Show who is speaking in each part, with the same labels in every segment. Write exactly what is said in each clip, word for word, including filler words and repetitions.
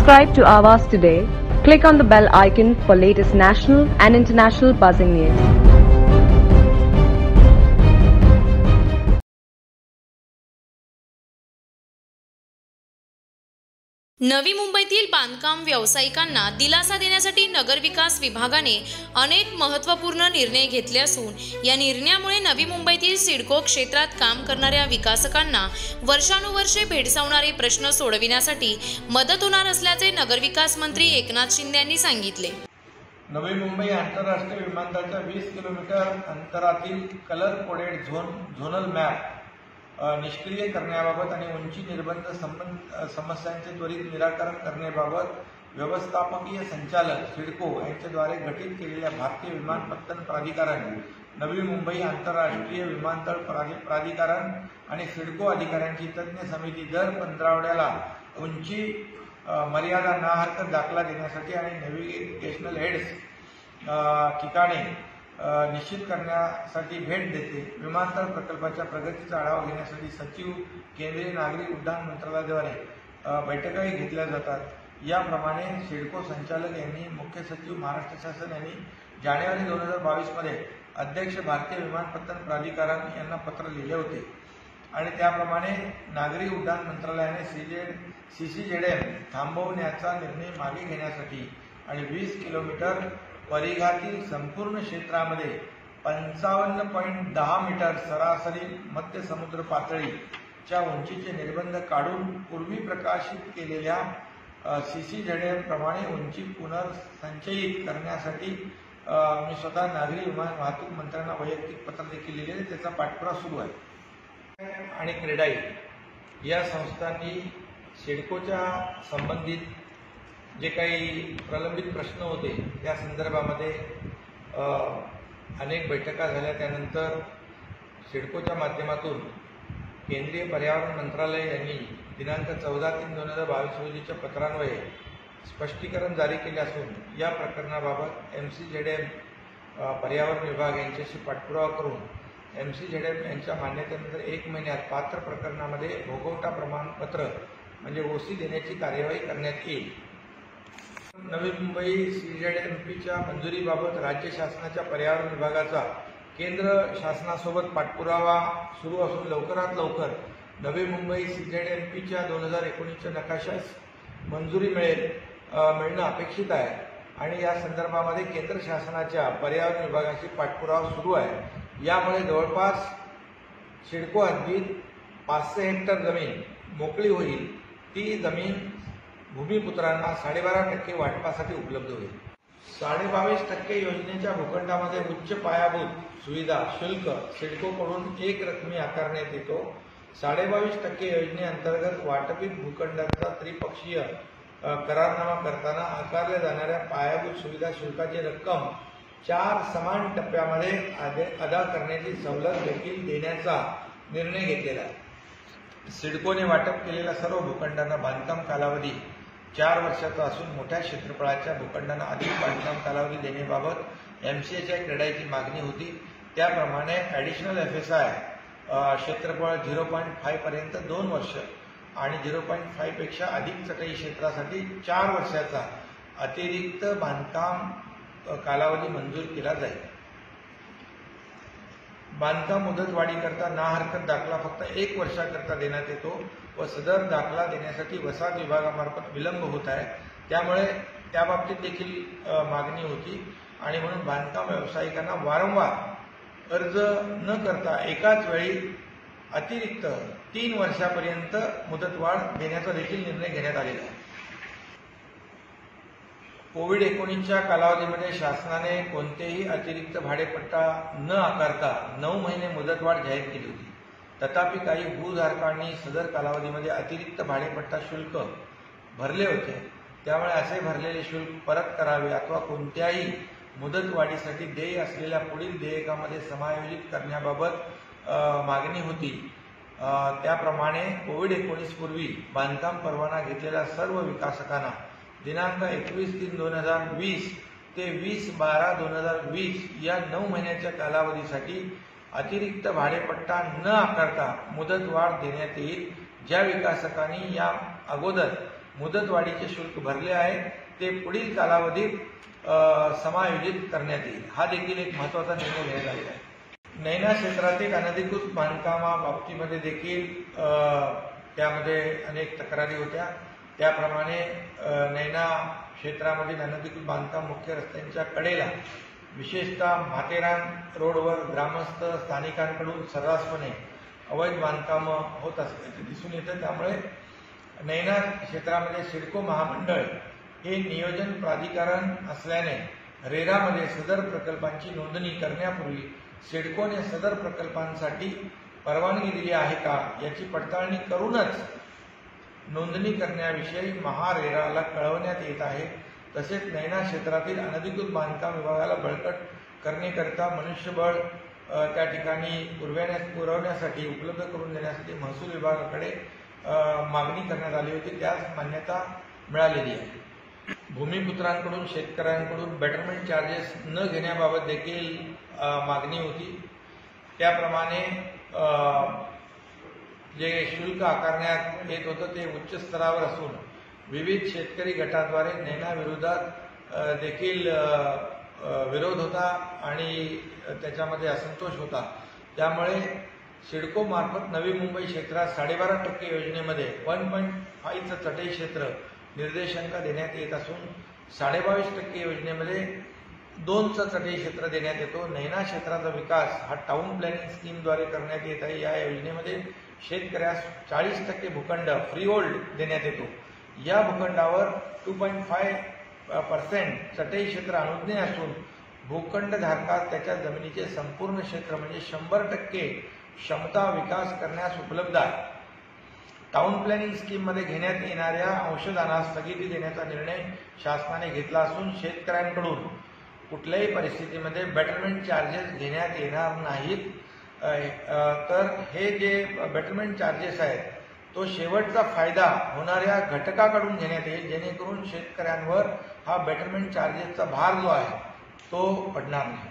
Speaker 1: Subscribe to Awaaz today. Click on the bell icon for latest national and international buzzing news.
Speaker 2: नवी मुंबईतील बांधकाम व्यावसायिकांना दिलासा देण्यासाठी नगरविकास विभागाने अनेक महत्त्वपूर्ण निर्णय घेतले असून या निर्णयामुळे नवी मुंबईतील सिडको क्षेत्रात काम करणाऱ्या विकासकांना वर्षानुवर्षे भेडसावणारे प्रश्न सोडविण्यासाठी मदत होणार असल्याचे नगरविकास मंत्री एकनाथ शिंदे यांनी सांगितले।
Speaker 3: नवी मुंबई आंतरराष्ट्रीय विमानतळाच्या वीस किलोमीटर अंतरातील colour coded zone zonal map निष्क्रिय करण्याबाबत आणि उंची निर्बंध संबंध समस्यांचे त्वरित निराकरण करण्याबाबत व्यवस्थापकीय संचालक सिडको यांच्याद्वारे गठीत केलेल्या भारतीय विमानपत्तन प्राधिकरण, नवी मुंबई आंतरराष्ट्रीय विमानतळ प्राधिकरण आणि सिडको अधिकाऱ्यांची तज्ञ समिती दर पंधरवड्याला उंची मर्यादा ना हरकत दाखला देण्यासाठी आणि नेव्हिगेशनल हेड्स ठिकाणे निश्चित करण्यासाठी भेट देते। विमानतळ प्रकल्पाच्या प्रगतीचा आढावा घेण्यासाठी सचिव, केंद्रीय नागरी उड्डाण मंत्रालयाद्वारे बैठकाही घेतल्या जातात। याप्रमाणे सिडको संचालक यांनी मुख्य सचिव महाराष्ट्र शासन यांनी जानेवारी दोन हजार बावीस मध्ये अध्यक्ष भारतीय विमानपत्तन प्राधिकरण यांना पत्र लिहिले होते आणि त्याप्रमाणे नागरी उड्डाण मंत्रालयाने सीसीझेडएम थांबवण्याचा निर्णय मागे घेण्यासाठी आणि वीस किलोमीटर परिघातील संपूर्ण क्षेत्रामध्ये पंचावन्न पॉईंट दहा मीटर सरासरी मध्य समुद्र पातळीच्या उंचीचे निर्बंध काढून पूर्वी प्रकाशित केलेल्या सीसीझेडएम प्रमाणे उंची पुनर्संचयित करण्यासाठी मी स्वतः नागरी विमान वाहतूक मंत्र्यांना वैयक्तिक पत्र देखील लिहिले, त्याचा पाठपुरावा सुरू आहे। आणि क्रेडाई या संस्थांनी सिडकोच्या संबंधित जे काही प्रलंबित प्रश्न होते त्या संदर्भामध्ये अनेक बैठका झाल्या। त्यानंतर सिडकोच्या माध्यमातून केंद्रीय पर्यावरण मंत्रालय यांनी दिनांक चौदा तीन दोन हजार बावीस रोजीच्या पत्रान्वये स्पष्टीकरण जारी केले असून या प्रकरणाबाबत एम सी झेड एम पर्यावरण विभाग यांच्याशी पाठपुरावा करून एम सी झेड एम यांच्या मान्यतेनंतर एक महिन्यात पात्र प्रकरणामध्ये भोगवटा प्रमाणपत्र म्हणजे ओसी देण्याची कार्यवाही करण्यात येईल। नवी मुंबई सीझेडएमपीच्या मंजुरीबाबत राज्य शासनाच्या पर्यावरण विभागाचा केंद्र शासनासोबत पाठपुरावा सुरू असून लवकरात लवकर नवी मुंबई सीझेडएमपीच्या दोन हजार एकोणीसच्या नकाशास मंजुरी मिळेल मिळणं अपेक्षित आहे आणि या संदर्भामध्ये केंद्र शासनाच्या पर्यावरण विभागाची पाठपुरावा सुरू आहे। यामुळे जवळपास सिडको हद्दीत पाचशे हेक्टर जमीन मोकळी होईल। ती जमीन भूमिपुत्रांना साडेबारा टक्के वाटपासाठी उपलब्ध होईल। साडेबावीस टक्के योजनेच्या भूखंडामध्ये उच्च पायाभूत सुविधा शुल्क सिडकोकडून एक रकमी आकारण्यात येतो। साडेबावीस टक्के योजनेअंतर्गत वाटपीत भूखंडाचा त्रिपक्षीय करारनामा करताना आकारल्या जाणाऱ्या पायाभूत सुविधा शुल्काची रक्कम चार समान टप्प्यामध्ये अदा करण्याची सवलत देखील देण्याचा निर्णय घेतलेला आहे। सिडकोने वाटप केलेल्या सर्व भूखंडांना बांधकाम कालावधी चार वर्षाचा असून मोठ्या क्षेत्रफळाच्या भूखंडांना अधिक बांधकाम कालावधी देण्याबाबत एमसीएच्या क्रेडाईची मागणी होती। त्याप्रमाणे ॲडिशनल एफ एस आय क्षेत्रफळ झिरो पॉईंट फाईव्ह पर्यंत दोन वर्ष आणि झिरो पॉईंट फाईव्ह पेक्षा अधिक चटई क्षेत्रासाठी चार वर्षाचा अतिरिक्त बांधकाम कालावधी मंजूर केला जाईल। बांधकाम मुदतवाढीकरता ना हरकत दाखला फक्त एक वर्षाकरता देण्यात येतो व सदर दाखला देण्यासाठी वसाहत विभागामार्फत विलंब होत आहे। त्यामुळे त्याबाबतीत देखील मागणी होती आणि म्हणून बांधकाम व्यावसायिकांना वारंवार अर्ज न करता एकाच वेळी अतिरिक्त तीन वर्षापर्यंत मुदतवाढ देण्याचा देखील निर्णय घेण्यात आलेला आहे। कोविड एकोणीसच्या कालावधीमध्ये शासनाने कोणतेही अतिरिक्त भाडेपट्टा न आकारता नऊ महिने मुदतवाढ जाहीर केली होती। तथापि काही भूधारकांनी सदर कालावधीमध्ये अतिरिक्त भाडेपट्टा शुल्क भरले होते। त्यामुळे असे भरलेले शुल्क परत करावे अथवा कोणत्याही मुदतवाढीसाठी देय असलेल्या पुढील देयकामध्ये समायोजित करण्याबाबत मागणी होती। त्याप्रमाणे कोविड एकोणीस पूर्वी बांधकाम परवाना घेतलेल्या सर्व विकासकांना दिनांक एकवीस तीन दोन हजार वीस ते वीस बारा दोन हजार वीस या नऊ महिन्याच्या कालावधीसाठी अतिरिक्त भाडेपट्टा न आकारता मुदतवाढ देण्यात येईल। ज्या विकासकांनी या अगोदर मुदतवाढीचे शुल्क भरले आहे ते पुढील कालावधीत अ, समायोजित करण्यात येईल. हा देखील एक महत्त्वाचा निर्णय घेण्यात आलेला आहे. नैना क्षेत्रातील अनधिकृत बांधकामा बाबतीमध्ये देखील अ, त्यामध्ये अनेक तक्रारी होत्या. त्याप्रमाणे अ, नैना क्षेत्रामधील अनधिकृत बांधकाम मुख्य रस्त्यांच्या कडेला विशेषतः माथेरान रोडवर ग्रामस्थ स्थानिकांकडून सर्रासपणे अवैध बांधकामं होत असल्याचे दिसून येतं. त्यामुळे नैना क्षेत्रामध्ये सिडको महामंडळ हे नियोजन प्राधिकरण असल्याने रेरामध्ये सदर प्रकल्पांची नोंदणी करण्यापूर्वी सिडकोने सदर प्रकल्पांसाठी परवानगी दिली आहे का याची पडताळणी करूनच नोंदणी करण्याविषयी महारेराला कळवण्यात येत आहे. तसेच नैना क्षेत्रातील अनधिकृत बांधकाम विभागाला बळकट करण्याकरिता मनुष्यबळ अ, त्या ठिकाणी पुरवण्यास पुरवण्यासाठी उपलब्ध करून देण्यासाठी महसूल विभागाकडे अ, मागणी करण्यात आली होती. त्यास मान्यता मिळालेली आहे. भूमिपुत्रांकडून शेतकऱ्यांकडून बेटरमेंट चार्जेस न घेण्याबाबत देखील अ, मागणी होती. त्याप्रमाणे अ, जे शुल्क आकारण्यात येत होतं ते उच्च स्तरावर असून विविध शेतकरी गटाद्वारे नैना विरोधात अ, देखील अ, अ, विरोध होता आणि त्याच्यामध्ये असंतोष होता. त्यामुळे सिडको मार्फत नवी मुंबई क्षेत्रात साडेबारा टक्के योजनेमध्ये वन पॉईंट फाईव्हचं चटई क्षेत्र निर्देशांक देण्यात येत असून साडेबावीस टक्के योजनेमध्ये दोनचं चटई क्षेत्र देण्यात येतो. नैना क्षेत्राचा विकास हा टाउन प्लॅनिंग स्कीमद्वारे करण्यात येत आहे. या योजनेमध्ये शेतकऱ्यास चाळीस टक्के भूखंड फ्री होल्ड देण्यात येतो. या भूखंडावर टू पॉईंट फाय पर्सेंट चटई क्षेत्र अनुज्ञेय असून भूखंडधारकास त्याच्या जमिनीचे संपूर्ण क्षेत्र म्हणजे शंभर टक्के क्षमता विकास करण्यास उपलब्ध आहे. टाउन प्लॅनिंग स्कीममध्ये घेण्यात येणाऱ्या अंशदानास स्थगिती देण्याचा निर्णय शासनाने घेतला असून शेतकऱ्यांकडून कुठल्याही परिस्थितीमध्ये बेटरमेंट चार्जेस घेण्यात येणार नाहीत. तर हे जे बेटरमेंट चार्जेस आहेत तो शेवटचा फायदा होणाऱ्या घटकाकडून घेण्यात येईल, जेणेकरून शेतकऱ्यांवर हा बेटरमेंट चार्जेसचा भार जो आहे तो पडणार नाही.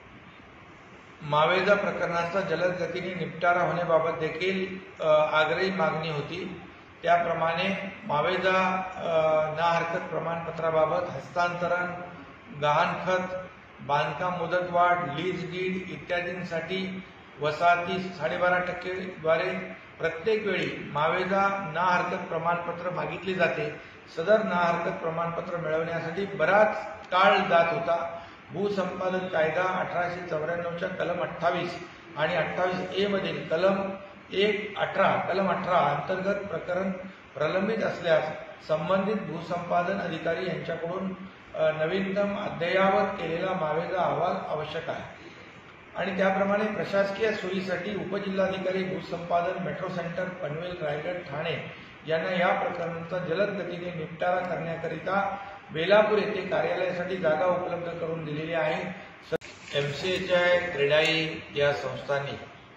Speaker 3: मावेजा प्रकरणाचा जलद गतीने निपटारा होण्याबाबत देखील आग्रही मागणी होती. त्याप्रमाणे मावेजा ना हरकत प्रमाणपत्राबाबत हस्तांतरण, गहाणखत, बांधकाम मुदतवाढ, लीज डीड इत्यादींसाठी वसाहती साडेबारा टक्केद्वारे प्रत्येक वेळी मावेजा ना हरकत प्रमाणपत्र मागितले जाते. सदर ना हरकत प्रमाणपत्र मिळवण्यासाठी बराच काळ जात होता. भूसंपादन कायदा अठराशे चौऱ्याण्णवच्या कलम अठ्ठावीस आणि अठ्ठावीस ए मधील कलम एक अठरा कलम अठरा अंतर्गत प्रकरण प्रलंबित असल्यास संबंधित भूसंपादन अधिकारी यांच्याकडून नवीनतम अद्ययावत केलेला मावेजा अहवाल आवश्यक आहे. आणि त्याप्रमाणे प्रशासकीय सोयीसाठी उपजिल्हाधिकारी भूसंपादन मेट्रो सेंटर पनवेल, रायगड, ठाणे यांना या प्रकरणाचा जलद गतीने निपटारा करण्याकरिता बेलापूर येथे कार्यालयासाठी जागा उपलब्ध करून दिलेली आहे. एमसीएच्या क्रेडाई या संस्थांनी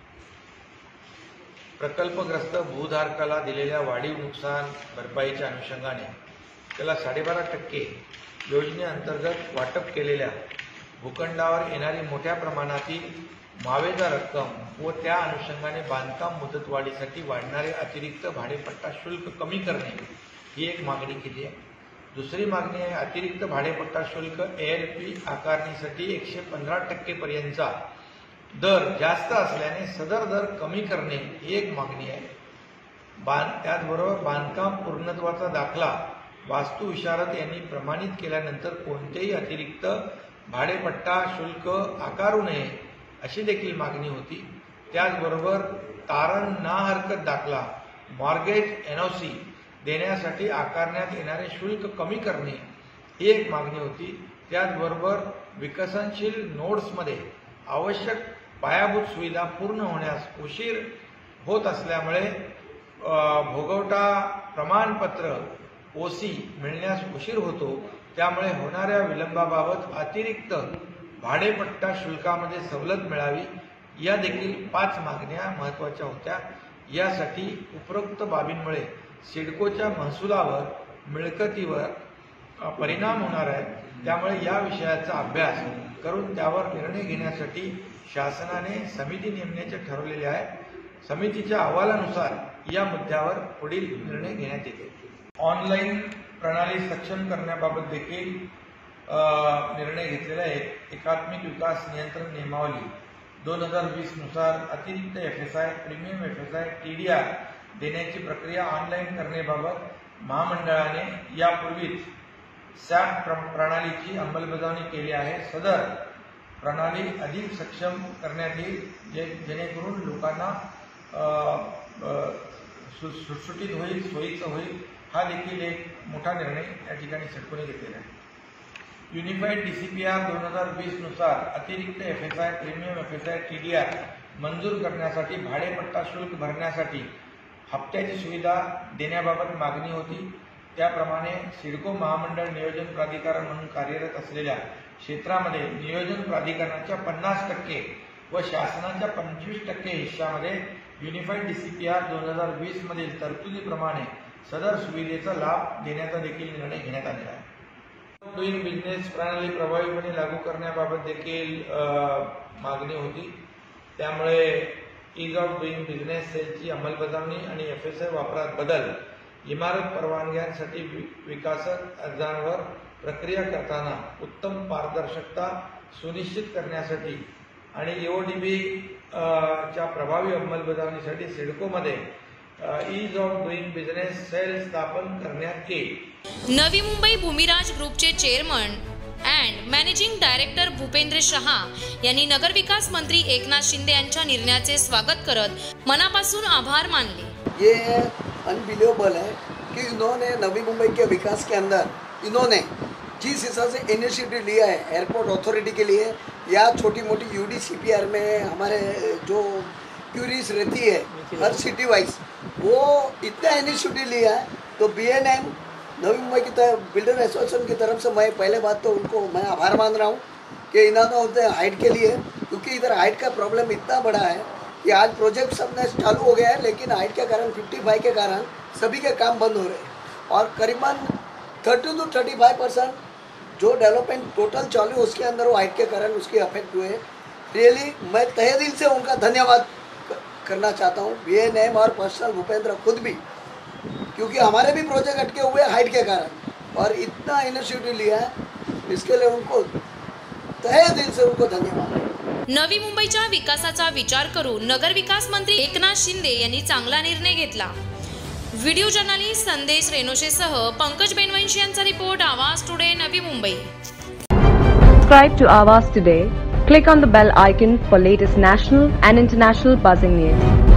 Speaker 3: प्रकल्पग्रस्त भूधारकाला दिलेल्या वाढीव नुकसान भरपाईच्या अनुषंगाने त्याला साडेबारा टक्के योजनेअंतर्गत वाटप केलेल्या भूखंडावर येणारी मोठ्या प्रमाणातील मावेजा रक्कम व त्या अनुषंगाने बांधकाम मुदतवाढीसाठी वाढणारे अतिरिक्त भाडेपट्टा शुल्क कमी करणे ही एक मागणी केली आहे. दुसरी मागणी आहे अतिरिक्त भाडेपट्टा शुल्क एएलपी आकारणीसाठी एकशे पंधरा टक्केपर्यंतचा दर जास्त असल्याने सदर दर कमी करणे ही एक मागणी आहे. बांध त्याचबरोबर बांधकाम पूर्णत्वाचा दाखला वास्तुविशारद यांनी प्रमाणित केल्यानंतर कोणतेही अतिरिक्त भाडेपट्टा शुल्क आकारू नये अशी देखील मागणी होती. त्याचबरोबर तारण ना हरकत दाखला मॉर्गेज एनओसी देण्यासाठी आकारण्यात येणारे शुल्क कमी करणे ही एक मागणी होती. त्याचबरोबर विकसनशील नोड्समध्ये आवश्यक पायाभूत सुविधा पूर्ण होण्यास उशीर होत असल्यामुळे भोगवटा प्रमाणपत्र ओसी मिळण्यास उशीर होतो. त्यामुळे होणाऱ्या विलंबाबाबत अतिरिक्त भाडेपट्टा शुल्कामध्ये सवलत मिळावी या देखील पाच मागण्या महत्त्वाच्या होत्या. यासाठी उपरोक्त बाबींमुळे सिडकोच्या महसुलावर मिळकतीवर परिणाम होणार आहे. त्यामुळे या विषयाचा अभ्यास करून त्यावर निर्णय घेण्यासाठी शासनाने समिती नेमण्याचे ठरवलेले आहे. समितीच्या अहवालानुसार या मुद्द्यावर पुढील निर्णय घेण्यात येतील. ऑनलाईन प्रणाली सक्षम करण्याबाबत देखील अ, निर्णय घेतलेला आहे. एकात्मिक विकास नियंत्रण नियमावली दोन हजार वीस नुसार अतिरिक्त F S I, premium F S I, T D R देण्याची प्रक्रिया ऑनलाईन करण्याबाबत महामंडळाने यापूर्वीच सॅप प्रणालीची अंमलबजावणी केली आहे. सदर प्रणाली अधिक सक्षम करण्यात येईल, जे जेणेकरून लोकांना सुटसुटीत होईल, सोयीचं होईल. हा देखील एक मोठा निर्णय या ठिकाणी सिडकोने घेतलेला आहे. युनिफाईड डीसीपीआर दोन हजार वीस नुसार अतिरिक्त F S I, premium F S I, T D R मंजूर करण्यासाठी भाडेपट्टा शुल्क भरण्यासाठी हप्त्याची सुविधा देण्याबाबत मागणी होती. त्याप्रमाणे सिडको महामंडळ नियोजन प्राधिकरण म्हणून कार्यरत असलेल्या क्षेत्रामध्ये नियोजन प्राधिकरणाच्या पन्नास टक्के व शासनाच्या पंचवीस टक्के हिश्श्यामध्ये युनिफाईड डीसीपीआर दोन हजार वीस मधील तरतुदीप्रमाणे सदर सुविधेचा लाभ देण्याचा देखील निर्णय घेण्यात आलेला आहे. डुईंग बिझनेस प्रणाली प्रभावीपणे लागू करण्याबाबत देखील मागणी होती. त्यामुळे ईज ऑफ डुईंग बिझनेस सेलची अंमलबजावणी आणि एफ एस आय वापरात बदल, इमारत परवानग्यांसाठी विकासक अर्जांवर प्रक्रिया करताना उत्तम पारदर्शकता सुनिश्चित करण्यासाठी आणि ईओडीबी च्या प्रभावी अंमलबजावणीसाठी सिडकोमध्ये ease of doing business cell स्थापन करण्यात येईल.
Speaker 2: नवी मुंबई भूमिराज ग्रुपचे chairman and managing director Bhupendra Shah यांनी नगरविकास मंत्री एकनाथ शिंदे यांच्या निर्णयाचे स्वागत करत मनापासून आभार मानले.
Speaker 4: ये अनबिलीवेबल है कि इन्होंने नवी मुंबई के विकास के अंदर इन्होंने जिस हिसाब से इनिशिएटिव लिया है एयरपोर्ट अथॉरिटी के लिए या छोटी मोटी U D C P R में हमारे जो क्यूरीज रहती है हर सिटी वाइज, वो इतना इनिशिएटिव लिया है. तो बी एन एम नवी मुंबई की तरफ बिल्डर एसोसिएशन की तरफ से मैं पहले बात तो उनको मैं आभार मान रहा हूँ कि इन्होंने उनसे हाइट के लिए, क्योंकि इधर हाइट का प्रॉब्लम इतना बड़ा है कि आज प्रोजेक्ट सब ने चालू हो गया है, लेकिन हाइट के कारण पचपन के कारण सभी के काम बंद हो रहे हैं और करीबन तीस टू पैंतीस परसेंट जो डेवलपमेंट टोटल चालू उसके अंदर वो हाइट के कारण उसके अफेक्ट हुए. रियली मैं तहे दिल से उनका धन्यवाद करना चाहता हूँ, बी एन एम और पर्सनल भूपेंद्र खुद भी, क्योंकि हमारे भी प्रोजेक्ट अटके हुए हाइट के कारण और इतना इनिशिएटिव लिया है, इसके लिए उनको तहे दिल से उनको धन्यवाद.
Speaker 2: नवी मुंबईच्या विकासाचा विचार करून नगरविकास मंत्री एकनाथ शिंदे यांनी चांगला निर्णय घेतला. व्हिडिओ जर्नलिस्ट संदेश रेनोशेसह पंकज बेनवंशी यांचा रिपोर्ट, आवाज today, Navi Mumbai.
Speaker 1: Subscribe to Awaaz Today. Click on the bell icon for latest national and international buzzing news.